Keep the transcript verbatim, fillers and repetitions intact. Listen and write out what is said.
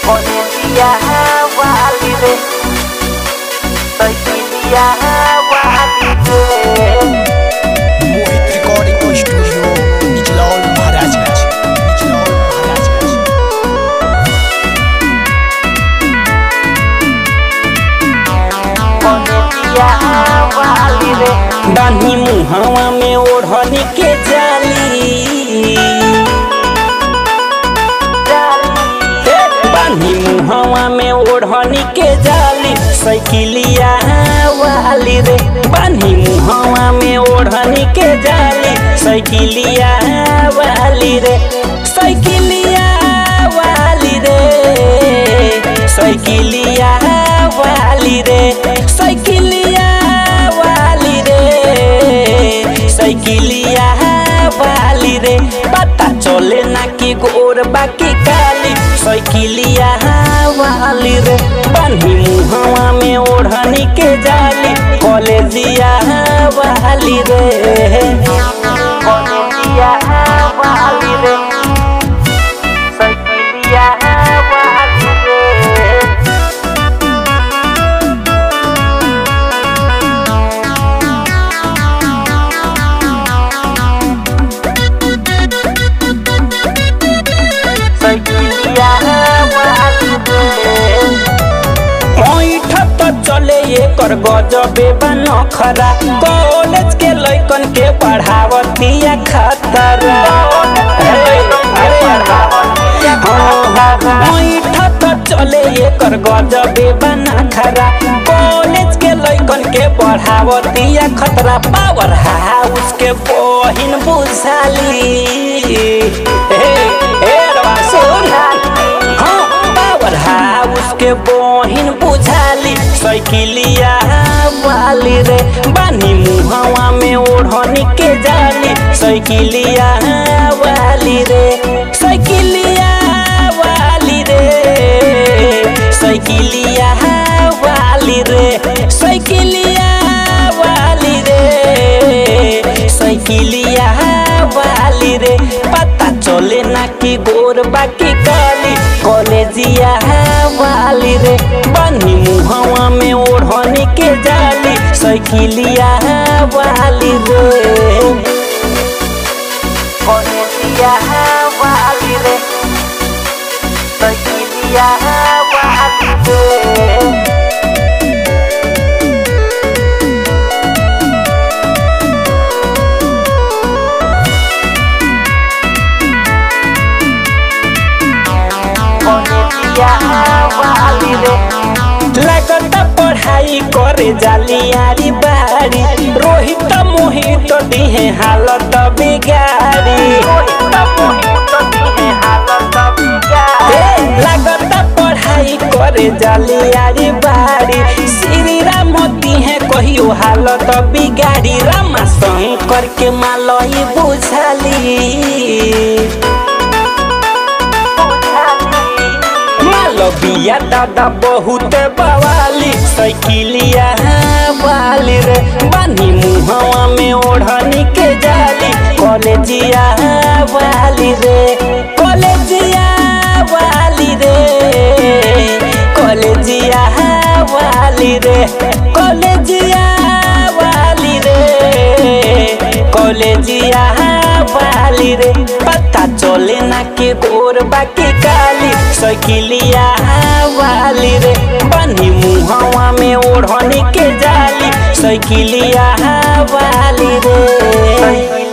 Policía valide, soy Policía valide. Mohit recording studio Nichlaul Maharajganj Nichlaul Maharajganj Policía valide, बानी मुहावा में ओढ़नी के जाली बानी मुहावा में ओढ़नी के जाली साइकिलिया वाली रे बानी मुहावा में ओढ़नी के जाली साइकिलिया वाली रे साइकिलिया वाली रे साइकिलिया वाली रे साइकिलिया वाली रे साइकिलिया वाली रे पता चले ना कि गोर बाकी काली साइकिलिया वाली रे बानी मुहावा में ओढ़नी के जाली कॉलेजिया वाली रे Policía valide, soy Policía valide. Soy Policía valide. ओइठा तो चले ये कर गजबे बनखरा कॉलेज के लइकन के पढ़ावतिया खतरा ओइठा तो चले ये कर गजबे बनखरा कॉलेज के लइकन के पढ़ावतिया खतरा पावर हाउस के बहिन बुझाली ए ए रवा सुन पावर हाउस के बहिन बुझाली साइकिलिया वाली रे बानी मुहावा में ओढ़नी के जाली साइकिलिया वाली रे साइकिलिया वाली रे साइकिलिया वाली रे साइकिलिया वाली रे साइकिलिया वाली रे पता चले ना कि गोर बाकी काली कॉलेजिया वाली रे बानी मुहावा में ओढ़नी के जाली साइकिलिया वाली रे Policía valide, soy Policía valide. Policía valide, लगता पढ़ाई करे जाली यारी बारी रोहित मोहित दिहे हालत बिगाड़ी लगता पढ़ाई करे जाली यारी बारी श्री राम दिहे कहियो हालत बिगाड़ी रामा शंकर के मालई बुझाली बिया दादा बहुत बवाली साइकिलिया वाली रे बानी मुहावा में ओढ़नी के जाली कॉलेजिया वाली रे कॉलेजिया वाली रे कॉलेजिया वाली रे कॉलेजिया वाली रे कॉलेजिया वाली रे पता चले ना कि गोर बाकी काली साइकिलिया वाली रे बानी मुहावा में ओढ़नी के जाली साइकिलिया वाली रे।